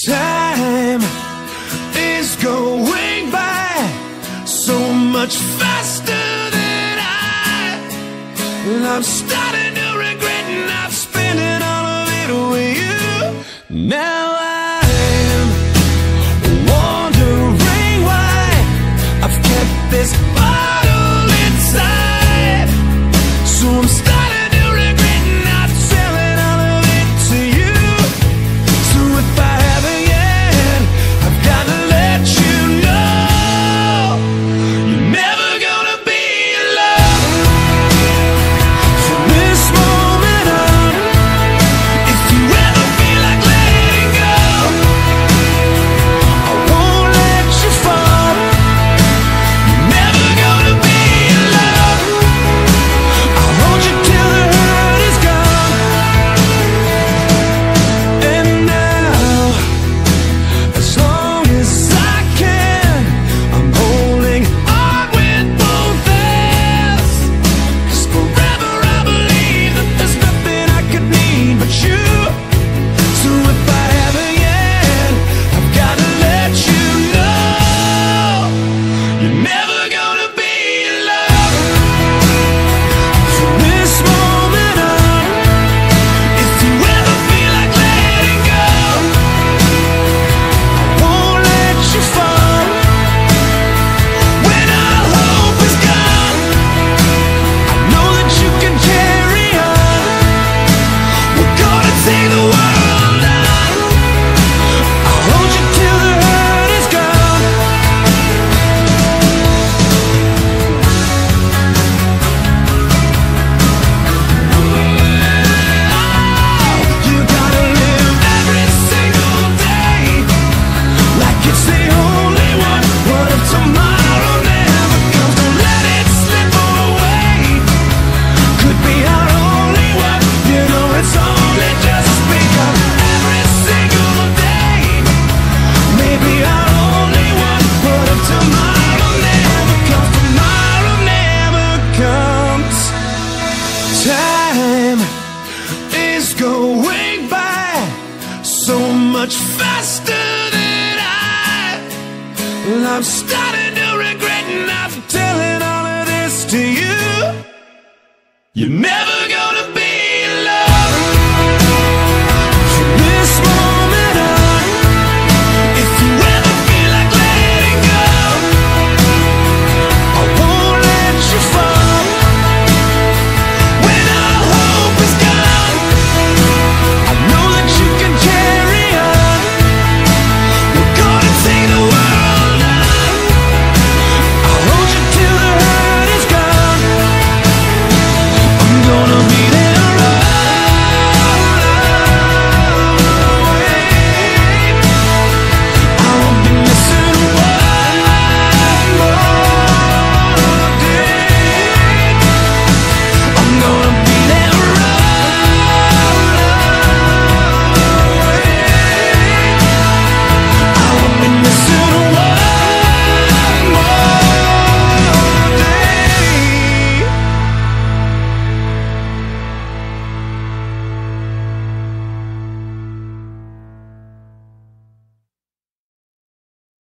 Time is going by so much faster than I'm starting to regret, and I've spent it all of it with you. Now I'm wondering why I've kept this bottle inside. So I'm starting to regret not selling all of it to you. So if I haven't yet, I've got to let you know you're never gonna be alone from this moment on. If you ever feel like letting go, I won't let you fall. You're never gonna be alone. I'll hold you till the hurt is gone. And now, as long as I can, I'm holding on with both hands. 'Cause forever I believe that there's nothing I could need but you. So if I haven't yet, I've got to let you know you're never gonna be alone from this moment on. If you ever feel like letting go, I won't let you fall. When all hope is gone, I know that you can carry on. We're gonna take the world on. I'll hold you till the hurt is gone. You gotta live every single day like it's the only one. What if tomorrow never comes? Don't let it slip away. Could be our only one. You know it's only just begun. Every single day, maybe our only one. What if tomorrow never comes? Tomorrow never comes. Time is going by so much faster than I'm starting